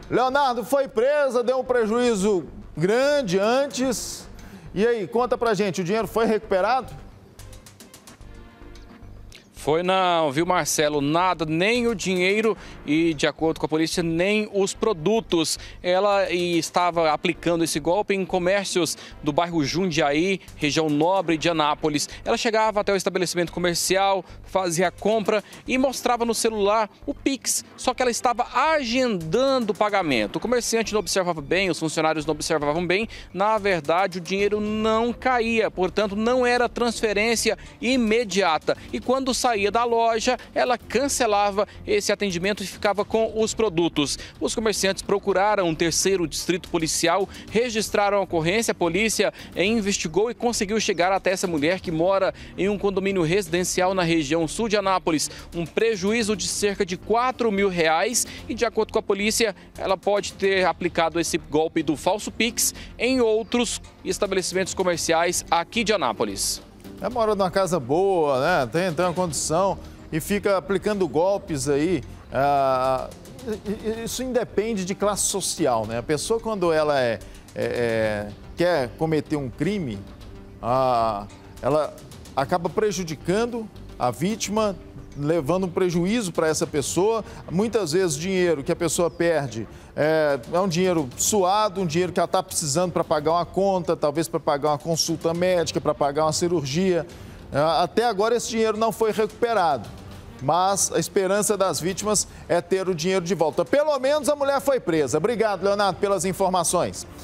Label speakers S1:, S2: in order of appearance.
S1: Leonardo foi presa, deu um prejuízo grande antes. E aí, conta pra gente, o dinheiro foi recuperado?
S2: Foi não, viu, Marcelo? Nada, nem o dinheiro e, de acordo com a polícia, nem os produtos. Ela estava aplicando esse golpe em comércios do bairro Jundiaí, região nobre de Anápolis. Ela chegava até o estabelecimento comercial, fazia a compra e mostrava no celular o Pix. Só que ela estava agendando o pagamento. O comerciante não observava bem, os funcionários não observavam bem. Na verdade, o dinheiro não caía, portanto, não era transferência imediata. E quando saía da loja, ela cancelava esse atendimento e ficava com os produtos. Os comerciantes procuraram um terceiro distrito policial, registraram a ocorrência, a polícia investigou e conseguiu chegar até essa mulher que mora em um condomínio residencial na região sul de Anápolis. Um prejuízo de cerca de R$ 4.000 e, de acordo com a polícia, ela pode ter aplicado esse golpe do falso Pix em outros estabelecimentos comerciais aqui de Anápolis.
S1: Mora numa casa boa, né? Tem uma condição e fica aplicando golpes aí. Isso independe de classe social, né? A pessoa, quando ela quer cometer um crime, ela acaba prejudicando a vítima, levando um prejuízo para essa pessoa. Muitas vezes o dinheiro que a pessoa perde é um dinheiro suado, um dinheiro que ela está precisando para pagar uma conta, talvez para pagar uma consulta médica, para pagar uma cirurgia. Até agora esse dinheiro não foi recuperado, mas a esperança das vítimas é ter o dinheiro de volta. Pelo menos a mulher foi presa. Obrigado, Leonardo, pelas informações.